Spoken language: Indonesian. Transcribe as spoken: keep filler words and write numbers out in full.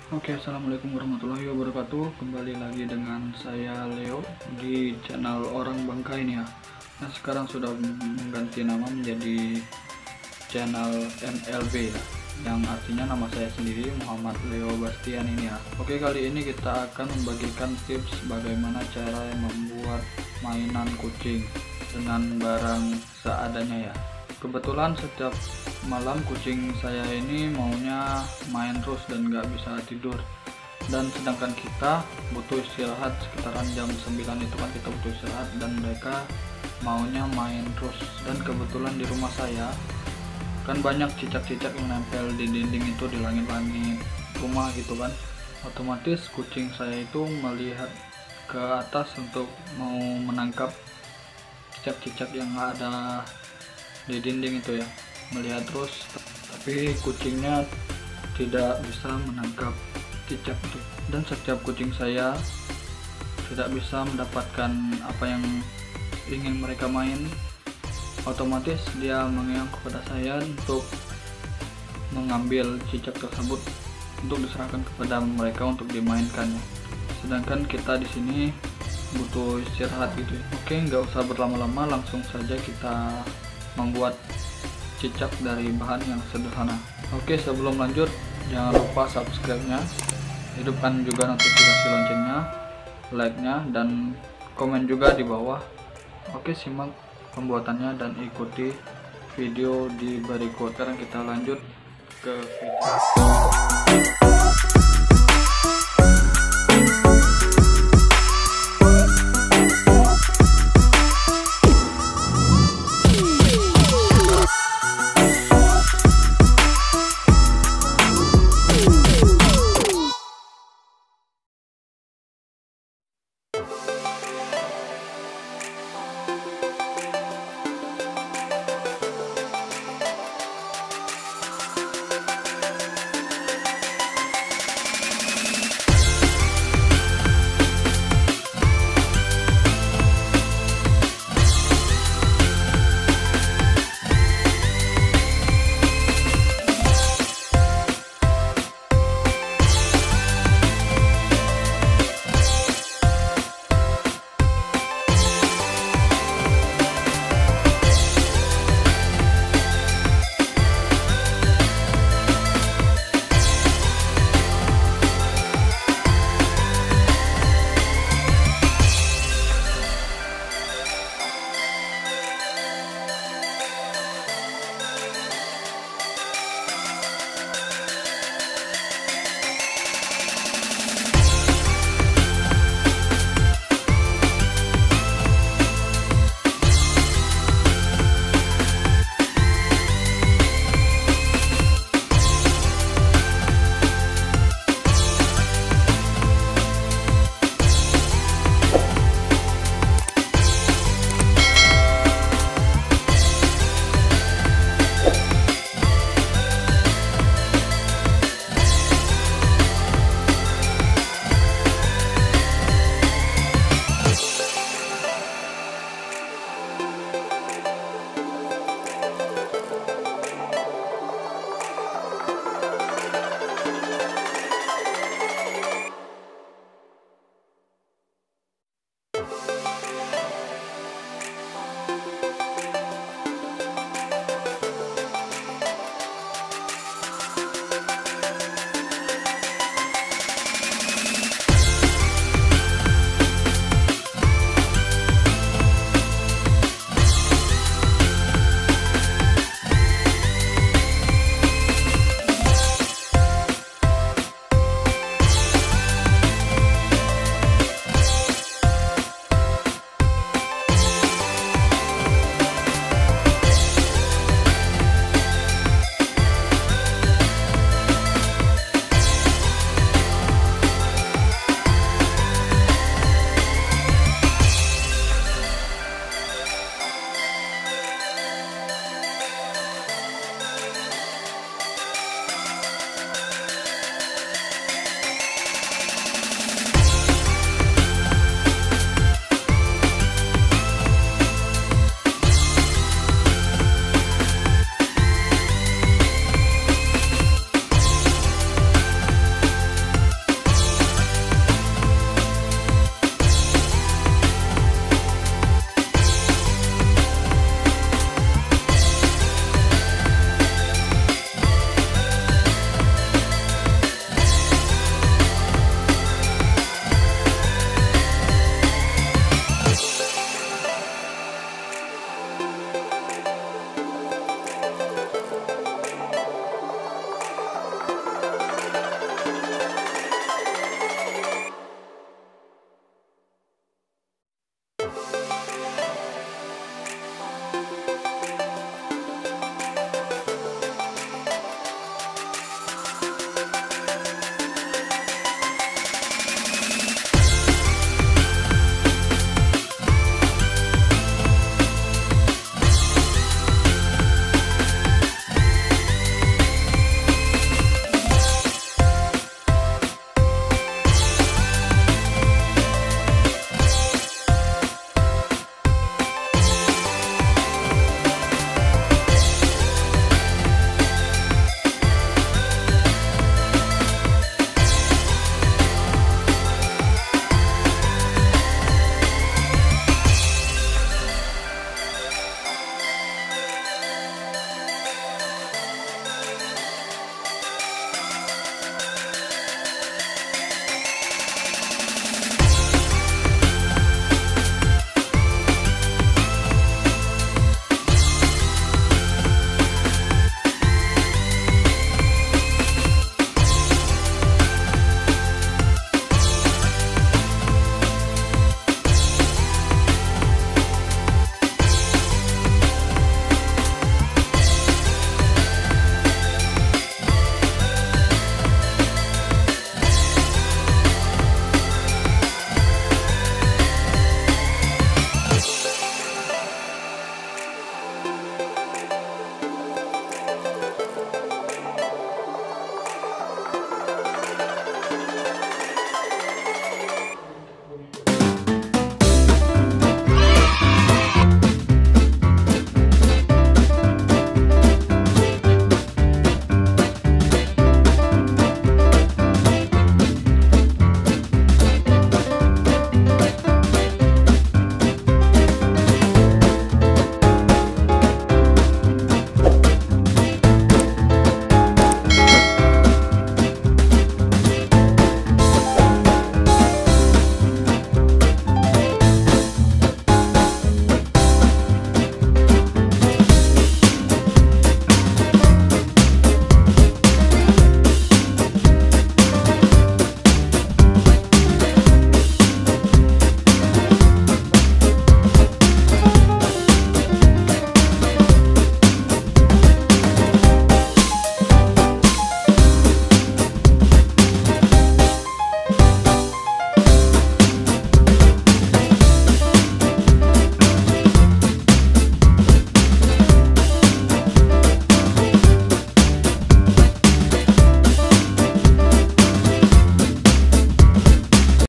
Oke, assalamualaikum warahmatullahi wabarakatuh. Kembali lagi dengan saya Leo di channel Orang Bangka ini ya. Nah, sekarang sudah mengganti nama menjadi channel M L B ya, yang artinya nama saya sendiri, Muhammad Leo Bastian ini ya. Oke, kali ini kita akan membagikan tips bagaimana cara membuat mainan kucing dengan barang seadanya ya. Kebetulan setiap malam kucing saya ini maunya main terus dan nggak bisa tidur, dan sedangkan kita butuh istirahat sekitaran jam sembilan itu kan kita butuh istirahat, dan mereka maunya main terus. Dan kebetulan di rumah saya kan banyak cicak-cicak yang nempel di dinding itu, di langit-langit rumah gitu kan. Otomatis kucing saya itu melihat ke atas untuk mau menangkap cicak-cicak yang ada di dinding itu ya, melihat terus, tapi kucingnya tidak bisa menangkap cicak itu. Dan setiap kucing saya tidak bisa mendapatkan apa yang ingin mereka main, otomatis dia mengeong kepada saya untuk mengambil cicak tersebut untuk diserahkan kepada mereka untuk dimainkan. Sedangkan kita di sini butuh istirahat gitu ya. Oke, nggak usah berlama-lama, langsung saja kita membuat cicak dari bahan yang sederhana. Oke, sebelum lanjut jangan lupa subscribe-nya, hidupkan juga notifikasi loncengnya, like-nya, dan komen juga di bawah. Oke, simak pembuatannya dan ikuti video di berikut. Sekarang kita lanjut ke video.